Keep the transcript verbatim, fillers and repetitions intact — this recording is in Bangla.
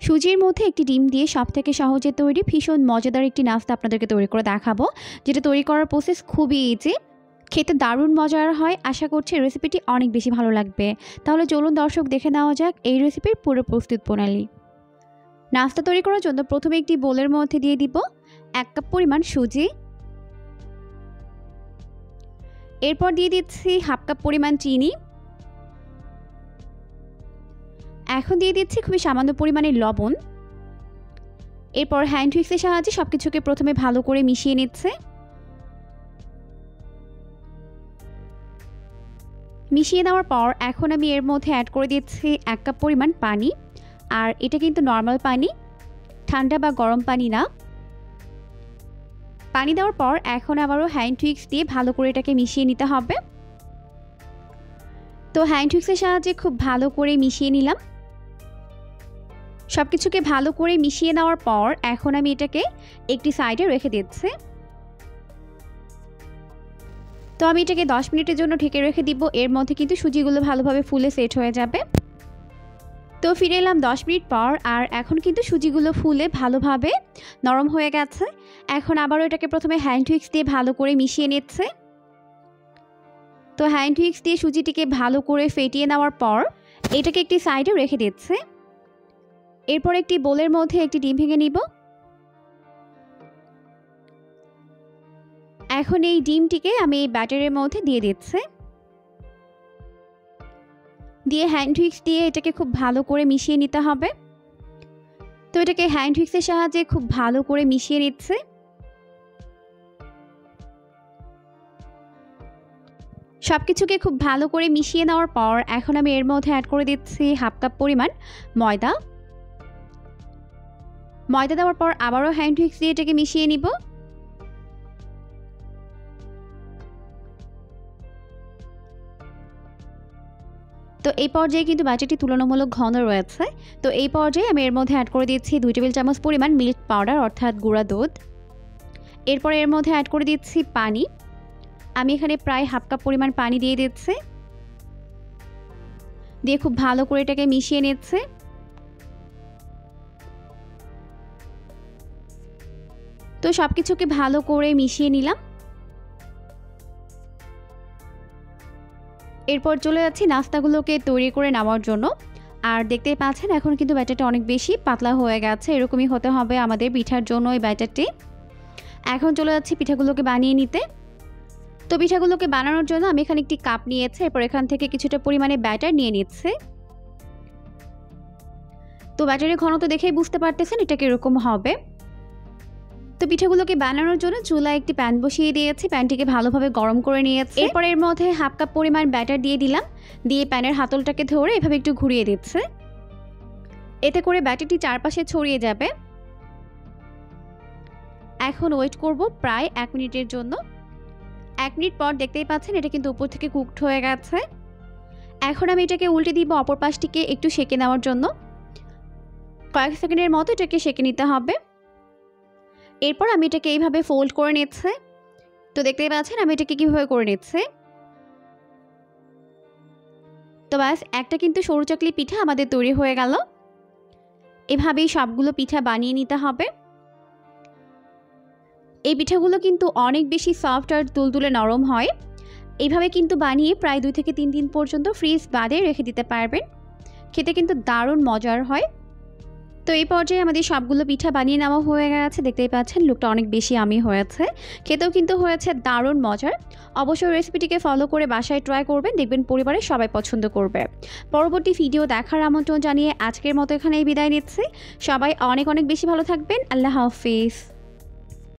সুজির মধ্যে একটি ডিম দিয়ে সবথেকে সহজে তৈরি ভীষণ মজাদার একটি নাস্তা আপনাদেরকে তৈরি করে দেখাবো, যেটা তৈরি করার প্রসেস খুবই ইজি, খেতে দারুণ মজার হয়। আশা করছি রেসিপিটি অনেক বেশি ভালো লাগবে। তাহলে চলুন দর্শক দেখে নেওয়া যাক এই রেসিপির পুরো প্রস্তুত প্রণালী। নাস্তা তৈরি করার জন্য প্রথমে একটি বোলের মধ্যে দিয়ে দিব এক কাপ পরিমাণ সুজি, এরপর দিয়ে দিচ্ছি হাফ কাপ পরিমাণ চিনি, এখন দিয়ে দিচ্ছি খুবই সামান্য পরিমাণের লবণ। এরপর হ্যান্ড হুইক্সের সাহায্যে সবকিছুকে প্রথমে ভালো করে মিশিয়ে নিচ্ছে। মিশিয়ে নেওয়ার পর এখন আমি এর মধ্যে অ্যাড করে দিচ্ছি এক কাপ পরিমাণ পানি, আর এটা কিন্তু নর্মাল পানি, ঠান্ডা বা গরম পানি না। পানি দেওয়ার পর এখন আবারও হ্যান্ড হুইক্স দিয়ে ভালো করে এটাকে মিশিয়ে নিতে হবে। তো হ্যান্ড হুইক্সের সাহায্যে খুব ভালো করে মিশিয়ে নিলাম। সব কিছুকে ভালো করে মিশিয়ে নেওয়ার পর এখন আমি এটাকে একটি সাইডে রেখে দিচ্ছি। তো আমি এটাকে দশ মিনিটের জন্য ঢেকে রেখে দিব। এর মধ্যে কিন্তু সুজিগুলো ভালোভাবে ফুলে সেট হয়ে যাবে। তো ফিরে এলাম দশ মিনিট পর, আর এখন কিন্তু সুজিগুলো ফুলে ভালোভাবে নরম হয়ে গেছে। এখন আবারও এটাকে প্রথমে হ্যান্ড হুইক্স দিয়ে ভালো করে মিশিয়ে নিচ্ছে। তো হ্যান্ড হুইক্স দিয়ে সুজিটিকে ভালো করে ফেটিয়ে নেওয়ার পর এটাকে একটি সাইডে রেখে দিচ্ছে। এরপর একটি বোলের মধ্যে একটি ডিম ভেঙে নিব। এখন এই ডিমটিকে আমি এই ব্যাটারের মধ্যে দিয়ে দিচ্ছি, দিয়ে হ্যান্ড হুইক্স দিয়ে এটাকে খুব ভালো করে মিশিয়ে নিতে হবে। তো এটাকে হ্যান্ড হুইক্সের সাহায্যে খুব ভালো করে মিশিয়ে নিচ্ছে। সবকিছুকে খুব ভালো করে মিশিয়ে নেওয়ার পর এখন আমি এর মধ্যে অ্যাড করে দিচ্ছি হাফ কাপ পরিমাণ ময়দা। ময়দা দেওয়ার পর আবারও হ্যান্ড হুইক্স দিয়ে এটাকে মিশিয়ে নিব। তো এই পর্যায়ে কিন্তু ব্যাটারটি তুলনামূলক ঘন রয়েছে। তো এই পর্যায়ে আমি এর মধ্যে অ্যাড করে দিচ্ছি দুই টেবিল চামচ পরিমাণ মিল্ক পাউডার অর্থাৎ গুঁড়া দুধ। এরপর এর মধ্যে অ্যাড করে দিচ্ছি পানি। আমি এখানে প্রায় হাফ কাপ পরিমাণ পানি দিয়ে দিচ্ছি, দিয়ে খুব ভালো করে এটাকে মিশিয়ে নিচ্ছে। তো সব কিছুকে ভালো করে মিশিয়ে নিলাম। এরপর চলে যাচ্ছি নাস্তাগুলোকে তৈরি করে নেওয়ার জন্য। আর দেখতেই পাচ্ছেন এখন কিন্তু ব্যাটারটা অনেক বেশি পাতলা হয়ে গেছে, এরকমই হতে হবে আমাদের পিঠার জন্য এই ব্যাটারটি। এখন চলে যাচ্ছি পিঠাগুলোকে বানিয়ে নিতে। তো পিঠাগুলোকে বানানোর জন্য আমি এখানে একটি কাপ নিয়েছি, এরপর এখান থেকে কিছুটা পরিমাণে ব্যাটার নিয়ে নিচ্ছে। তো ব্যাটারের ঘনত্ব দেখেই বুঝতে পারতেছেন এটা কিরকম হবে। তো পিঠাগুলোকে বানানোর জন্য চুলায় একটি প্যান বসিয়ে দিয়েছি, প্যানটিকে ভালোভাবে গরম করে নিয়েছি। এরপর এর মধ্যে হাফ কাপ পরিমাণ ব্যাটার দিয়ে দিলাম, দিয়ে প্যানের হাতলটাকে ধরে এভাবে একটু ঘুরিয়ে দিচ্ছে। এতে করে ব্যাটারটি চারপাশে ছড়িয়ে যাবে। এখন ওয়েট করব প্রায় এক মিনিটের জন্য। এক মিনিট পর দেখতেই পাচ্ছেন এটা কিন্তু উপর থেকে কুকড হয়ে গেছে। এখন আমি এটাকে উল্টে দিব অপর পাশটিকে একটু সেঁকে নেওয়ার জন্য। কয়েক সেকেন্ডের মতো এটাকে সেঁকে নিতে হবে। এরপর আমি এটাকে এইভাবে ফোল্ড করে নিচ্ছে। তো দেখতেই পাচ্ছেন আমি এটাকে কীভাবে করে নিচ্ছে। তো ব্যাস একটা কিন্তু সরু চাকলি পিঠা আমাদের তৈরি হয়ে গেল। এভাবেই সবগুলো পিঠা বানিয়ে নিতে হবে। এই পিঠাগুলো কিন্তু অনেক বেশি সফট আর তুলতুলে নরম হয়। এইভাবে কিন্তু বানিয়ে প্রায় দুই থেকে তিন দিন পর্যন্ত ফ্রিজ বাদে রেখে দিতে পারবেন। খেতে কিন্তু দারুণ মজার হয়। তো এই পর্যায়ে আমাদের সবগুলো পিঠা বানিয়ে নেওয়া হয়ে গেছে। দেখতেই পাচ্ছেন লুকটা অনেক বেশি আমি হয়েছে, খেতেও কিন্তু হয়েছে দারুণ মজার। অবশ্যই রেসিপিটিকে ফলো করে বাসায় ট্রাই করবেন, দেখবেন পরিবারের সবাই পছন্দ করবে। পরবর্তী ভিডিও দেখার আমন্ত্রণ জানিয়ে আজকের মতো এখানেই বিদায় নিচ্ছি। সবাই অনেক অনেক বেশি ভালো থাকবেন। আল্লাহ হাফিজ।